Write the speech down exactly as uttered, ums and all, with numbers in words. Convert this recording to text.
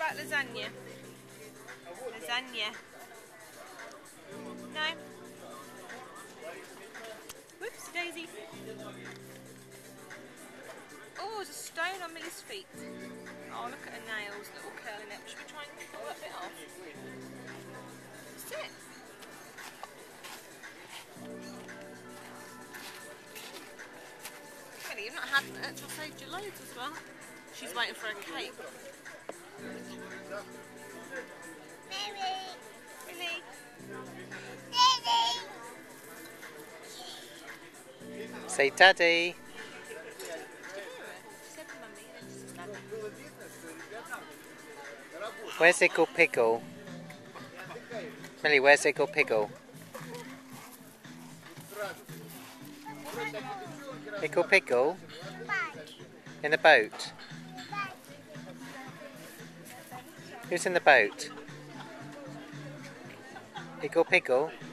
about lasagna? Lasagna. No? Whoops, Daisy. Oh, there's a stone on Millie's feet. Oh, look at her nails that all curling up. Should we try and pull that bit off? Sit. Millie, you've not had that. I saved you loads as well. She's waiting for a cake. Millie. Say daddy. Where's Ickle Pickle? Millie, where's Ickle Pickle? Ickle Pickle? In the boat. Who's in the boat? Ickle Pickle?